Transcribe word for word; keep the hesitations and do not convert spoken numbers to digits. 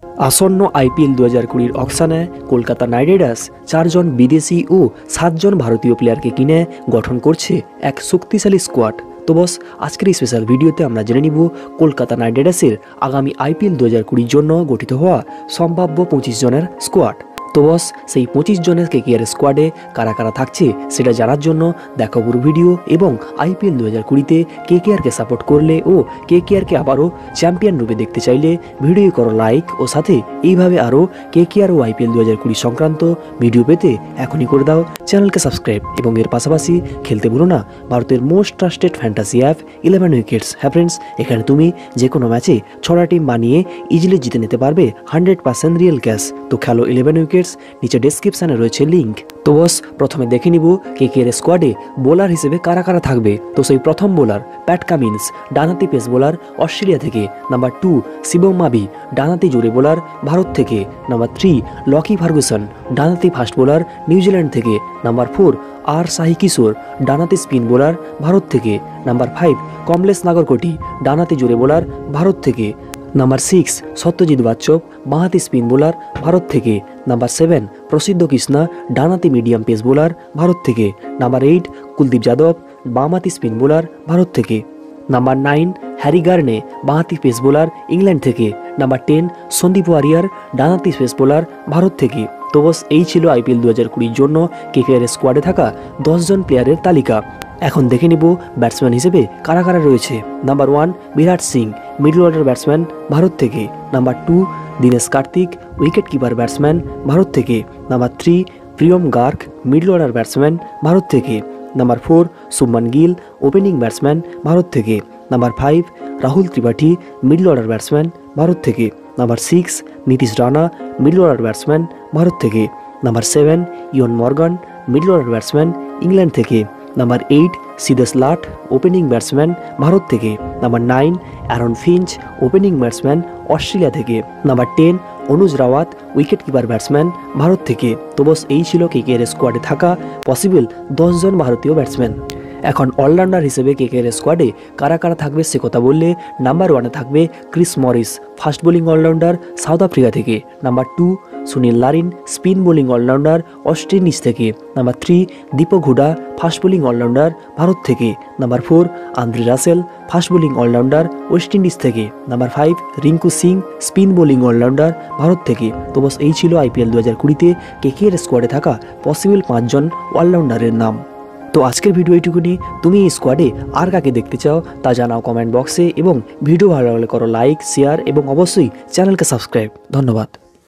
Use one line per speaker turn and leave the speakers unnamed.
আসন্ন আইপিএল দু হাজার কুড়ির অকশানে কলকাতা নাইট রাইডার্স চারজন বিদেশি ও সাতজন ভারতীয় প্লেয়ারকে কিনে গঠন করছে এক শক্তিশালী স্কোয়াড। তো বস, আজকের এই স্পেশাল ভিডিওতে আমরা জেনে নিব কলকাতা নাইট রাইডার্সের আগামী আইপিএল দু হাজার কুড়ির জন্য গঠিত হওয়া সম্ভাব্য পঁচিশ জনের স্কোয়াড। তো বস, সেই পঁচিশ জনের কেকেআর স্কোয়াডে কারা কারা থাকছে সেটা জানার জন্য দেখো পুরো ভিডিও। এবং আইপিএল দু হাজার কুড়িতে কেকেআরকে সাপোর্ট করলে ও কেকেআরকে আবারও চ্যাম্পিয়ন রূপে দেখতে চাইলে ভিডিও করো লাইক, ও সাথে এইভাবে আরও কেকেআর ও আইপিএল দু হাজার কুড়ি সংক্রান্ত ভিডিও পেতে এখনই করে দাও চ্যানেলকে সাবস্ক্রাইব। এবং এর পাশাপাশি খেলতে ভুলো না ভারতের most trusted fantasy app Eleven Wickets. হ্যাঁ ফ্রেন্ডস, এখানে তুমি যে কোনো ম্যাচে ছটা টিম বানিয়ে ইজিলি জিতে নিতে পারবে হান্ড্রেড পার্সেন্ট রিয়েল ক্যাশ। তো খেলো ইলেভেন উইকেটস, নিচে ডেসক্রিপশনে রয়েছে লিঙ্ক। তো বস, প্রথমে দেখে নিব কেকেআর স্কোয়াডে বোলার হিসেবে কারা কারা থাকবে। তো সেই প্রথম বোলার প্যাট কামিন্স, ডানহাতি পেস বোলার অস্ট্রেলিয়া থেকে। নাম্বার টু শিবম মাভি, ডানহাতি জোরে বোলার ভারত থেকে। নাম্বার থ্রি লকি ফার্গুসন, ডানহাতি ফাস্ট বোলার নিউজিল্যান্ড থেকে। Number four R Sai Kishore, ডানহাতি স্পিন বোলার ভারত থেকে। নাম্বার ফাইভ কমলেশ নাগরকোটি, ডানহাতি জোরে বোলার ভারত থেকে। নাম্বার সিক্স সত্যজিৎ বাচ্চব, বাঁহাতি স্পিন বোলার ভারত থেকে। নাম্বার সেভেন প্রসিদ্ধ কৃষ্ণা, ডানহাতি মিডিয়াম পেস বোলার ভারত থেকে। নাম্বার এইট কুলদীপ যাদব, বামহাতি স্পিন বোলার ভারত থেকে। নাম্বার নাইন হ্যারি গার্নে, বাঁহাতি পেস বোলার ইংল্যান্ড থেকে। নাম্বার টেন সন্দীপ ওয়ারিয়ার, ডানহাতি পেস বোলার ভারত থেকে। তো বস, এই ছিল আইপিএল দু হাজার কুড়ির জন্য কেকেআর স্কোয়াডে থাকা দশজন প্লেয়ারের তালিকা। এখন দেখে নিব ব্যাটসম্যান হিসেবে কারা কারা রয়েছে। Number one Virat Singh, middle order batsman Bharat থেকে। Number two Dinesh Karthik, wicket keeper batsman Bharat থেকে। Number three Priyam Garg, middle order batsman Bharat থেকে। Number four Shubman Gill, opening batsman Bharat থেকে। Number five Rahul Tripathi, middle order batsman Bharat থেকে। Number six Nitish Rana, middle order batsman Bharat থেকে। Number seven Eoin Morgan, middle order batsman England থেকে। Number eight Siddhesh লাট, opening batsman Bharat থেকে। Number nine Aaron Finch, opening batsman Australia থেকে। Number ten Anuj Rawat, wicket keeper batsman Bharat থেকে। তো বস, এই ছিল কেকেআর স্কোয়াডে থাকা পসিবল দশজন ভারতীয় ব্যাটসম্যান। এখন অলরাউন্ডার হিসেবে কেকেআর স্কোয়াডে কারা কারা থাকবে সে কথা বললে নাম্বার ওয়ানে থাকবে Chris Morris, fast bowling allrounder South Africa থেকে। Number two Sunil Narine, spin bowling allrounder West Indies থেকে। Number three Deepak Hooda, fast bowling allrounder Bharat থেকে। Number four Andre Russell, fast bowling allrounder West Indies থেকে। Number five Rinku Singh, spin bowling allrounder Bharat থেকে। তো বস, এই ছিল IPL দু হাজার কুড়িতে কেকেআর স্কোয়াডে থাকা পসিবল পাঁচজন অলরাউন্ডারের নাম। তো আজকের ভিডিও এইটুকুনি। তুমি এই স্কোয়াডে আর কাকে দেখতে চাও তা জানাও কমেন্ট বক্সে, এবং ভিডিও ভালো লাগলে করো লাইক, শেয়ার এবং অবশ্যই চ্যানেলকে সাবস্ক্রাইব। ধন্যবাদ।